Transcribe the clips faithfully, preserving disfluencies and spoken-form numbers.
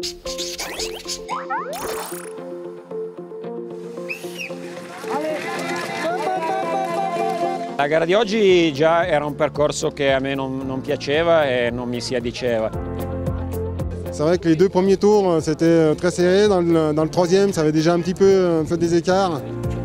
La gara di oggi già era un percorso che a me non, non piaceva e non mi si addiceva. C'est vrai que les deux premiers tours c'était très serré, dans le, dans le troisième ça avait déjà un petit peu, un peu des écarts.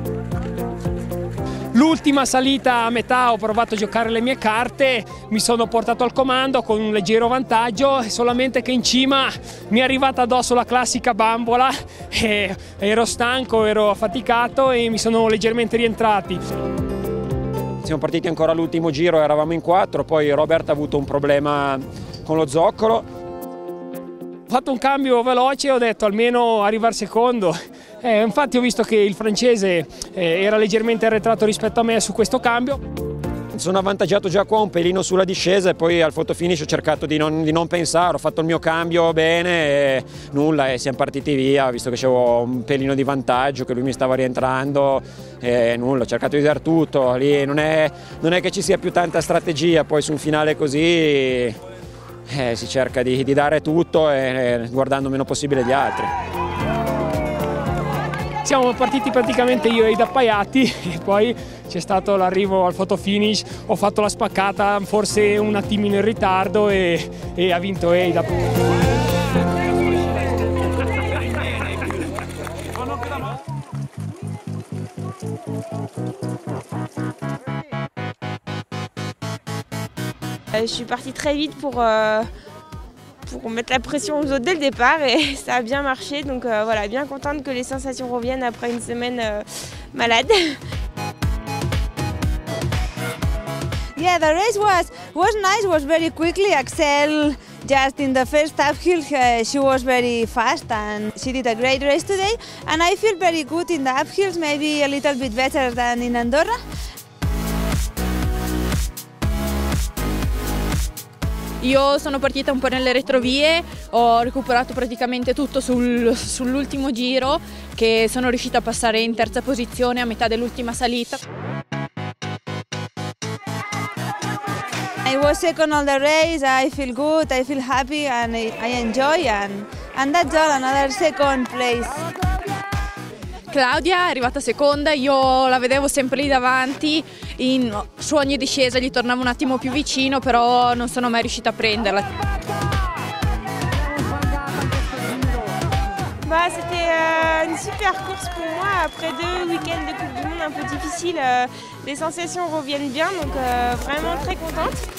L'ultima salita a metà ho provato a giocare le mie carte, mi sono portato al comando con un leggero vantaggio, solamente che in cima mi è arrivata addosso la classica bambola e ero stanco, ero affaticato e mi sono leggermente rientrati. Siamo partiti ancora all'ultimo giro, eravamo in quattro, poi Robert ha avuto un problema con lo zoccolo. Ho fatto un cambio veloce e ho detto almeno arrivare secondo. Eh, infatti ho visto che il francese eh, era leggermente arretrato rispetto a me su questo cambio. Sono avvantaggiato già qua un pelino sulla discesa e poi al fotofinish ho cercato di non, di non pensare, ho fatto il mio cambio bene e nulla e siamo partiti via, visto che c'avevo un pelino di vantaggio, che lui mi stava rientrando e nulla, ho cercato di dare tutto, lì non è, non è che ci sia più tanta strategia, poi su un finale così eh, si cerca di, di dare tutto e, eh, guardando meno possibile gli altri. Siamo partiti praticamente io e Eid appaiati e poi c'è stato l'arrivo al fotofinish, ho fatto la spaccata forse un attimino in ritardo e, e ha vinto Eid. Je suis partie très vite pour, euh, pour mettre la pression aux autres dès le départ et ça a bien marché, donc euh, voilà, bien contente que les sensations reviennent après une semaine euh, malade. Yeah, the race was was nice. Was very quickly. Axel just in the first uphill, uh, she was very fast and she did a great race today. And I feel very good in the uphills, maybe a little bit better than in Andorra. Io sono partita un po' nelle retrovie, ho recuperato praticamente tutto sul, sull'ultimo giro, che sono riuscita a passare in terza posizione a metà dell'ultima salita. I was second on the race, I feel good, I feel happy and I, I enjoy and, and that's all, another second place. Claudia è arrivata seconda, io la vedevo sempre lì davanti, in, su ogni discesa gli tornavo un attimo più vicino, però non sono mai riuscita a prenderla. Bah, c'était euh, une super course pour moi, après deux week-ends de Coupe du Monde un peu difficiles, euh, les sensations reviennent bien, donc euh, vraiment très contente.